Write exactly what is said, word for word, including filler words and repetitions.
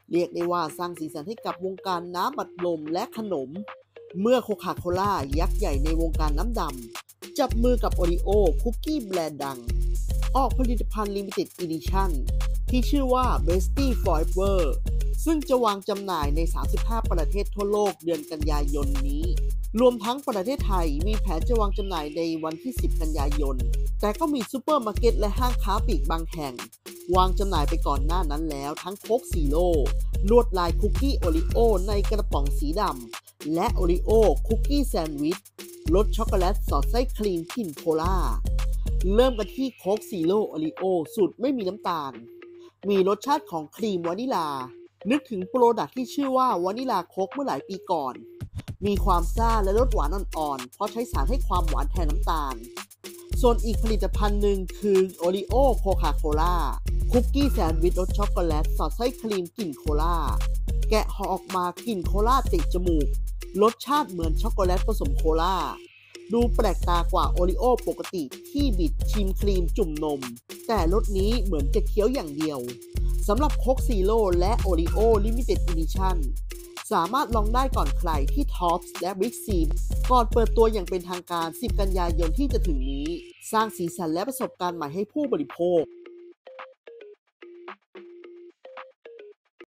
เรียกได้ว่าสร้างสีสันให้กับวงการน้ำอัดลมและขนมเมื่อโคคาโคล่ายักษ์ใหญ่ในวงการน้ำดำจับมือกับโอริโอคุกกี้แบรนด์ดังออกผลิตภัณฑ์ Limited Edition ที่ชื่อว่า Bestie Forever ซึ่งจะวางจำหน่ายในสามสิบห้าประเทศทั่วโลกเดือนกันยายนนี้รวมทั้งประเทศไทยมีแผนจะวางจำหน่ายในวันที่สิบกันยายนแต่ก็มีซูเปอร์มาร์เก็ตและห้างค้าปลีกบางแห่งวางจำหน่ายไปก่อนหน้านั้นแล้วทั้งโค้กซีโร่ลวดลายคุกกี้โอริโอในกระป๋องสีดำและโอริโอคุกกี้แซนด์วิชรสช็อกโกแลตสอดไส้ครีมกลิ่นโคลาเริ่มกันที่โค้กซีโร่โอริโอสูตรไม่มีน้ำตาลมีรสชาติของครีมวานิลานึกถึงโปรดักต์ที่ชื่อว่าวานิลาโค้กเมื่อหลายปีก่อนมีความซ่าและรสหวานอ่อนๆเพราะใช้สารให้ความหวานแทนน้ำตาลส่วนอีกผลิตภัณฑ์หนึ่งคือโอริโอโคคาโคล่าคุกกี้แซนด์วิชรสช็อกโกแลตสอดไส้ครีมกลิ่นโคลาแกะห่อออกมากลิ่นโคลาติดจมูกรสชาติเหมือนช็อกโกแลตผสมโคลาดูแปลกตากว่าโอริโอปกติที่บิดชิมครีมจุ่มนมแต่รสนี้เหมือนจะเคี้ยวอย่างเดียวสำหรับโค้กซีโร่และโอริโอ Limited Edition สามารถลองได้ก่อนใครที่ Tops และ Big C ก่อนเปิดตัวอย่างเป็นทางการสิบกันยายนที่จะถึงนี้สร้างสีสันและประสบการณ์ใหม่ให้ผู้บริโภค